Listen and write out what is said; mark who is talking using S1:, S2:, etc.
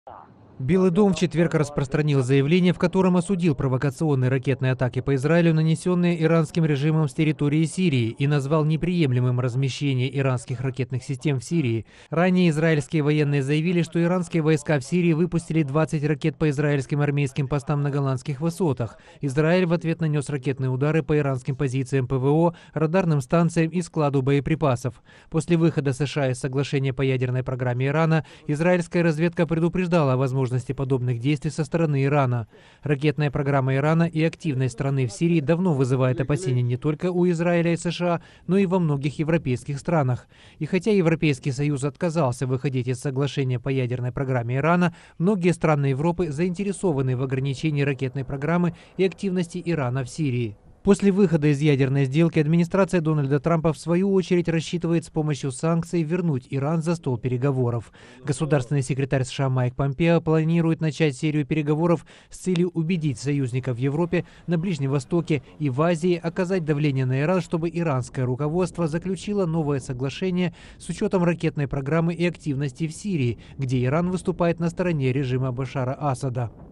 S1: Белый дом в четверг распространил заявление, в котором осудил провокационные ракетные атаки по Израилю, нанесенные иранским режимом с территории Сирии, и назвал неприемлемым размещение иранских ракетных систем в Сирии. Ранее израильские военные заявили, что иранские войска в Сирии выпустили 20 ракет по израильским армейским постам на Голландских высотах. Израиль в ответ нанес ракетные удары по иранским позициям ПВО, радарным станциям и складу боеприпасов. После выхода США из соглашения по ядерной программе Ирана, израильская разведка предупреждала о возможности подобных действий со стороны Ирана. Ракетная программа Ирана и активность страны в Сирии давно вызывает опасения не только у Израиля и США, но и во многих европейских странах. И хотя Европейский Союз отказался выходить из соглашения по ядерной программе Ирана, многие страны Европы заинтересованы в ограничении ракетной программы и активности Ирана в Сирии. После выхода из ядерной сделки администрация Дональда Трампа в свою очередь рассчитывает с помощью санкций вернуть Иран за стол переговоров. Государственный секретарь США Майк Помпео планирует начать серию переговоров с целью убедить союзников в Европе, на Ближнем Востоке и в Азии оказать давление на Иран, чтобы иранское руководство заключило новое соглашение с учетом ракетной программы и активности в Сирии, где Иран выступает на стороне режима Башара Асада.